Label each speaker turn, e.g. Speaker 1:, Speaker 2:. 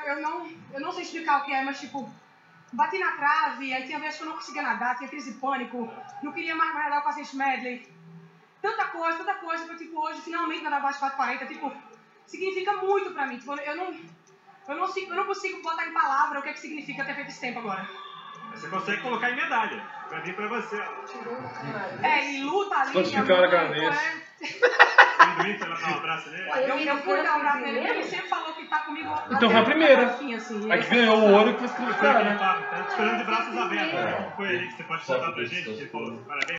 Speaker 1: eu não sei explicar o que é, mas tipo, bati na trave, aí tinha vezes que eu não conseguia nadar, tinha crise de pânico, não queria mais nadar o Paciente Medley. Tanta coisa, que eu, tipo, hoje finalmente nadar abaixo de 4,40, tipo, significa muito pra mim. Tipo, eu não consigo botar em palavra o que significa ter feito esse tempo agora.
Speaker 2: Você consegue colocar em medalha. Vai vir pra você.
Speaker 1: E luta ali.
Speaker 3: Pode ficar na cabeça.
Speaker 2: Amendoim foi lá dar um abraço nele?
Speaker 1: Eu fui dar um abraço nele, porque ele sempre falou que tá comigo.
Speaker 3: Então foi a primeira.
Speaker 1: Assim,
Speaker 3: A que ganhou o ouro que foi
Speaker 2: Tá esperando de braços abertos. Foi ali que você pode contar pra gente? Tipo, parabéns.